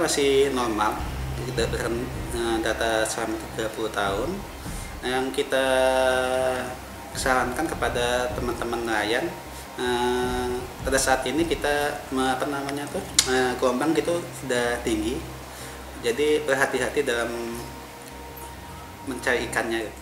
masih normal, kita berdasarkan data selama 30 tahun. Yang kita sarankan kepada teman-teman nelayan, pada saat ini kita gelombang gitu sudah tinggi, jadi berhati-hati dalam mencari ikannya.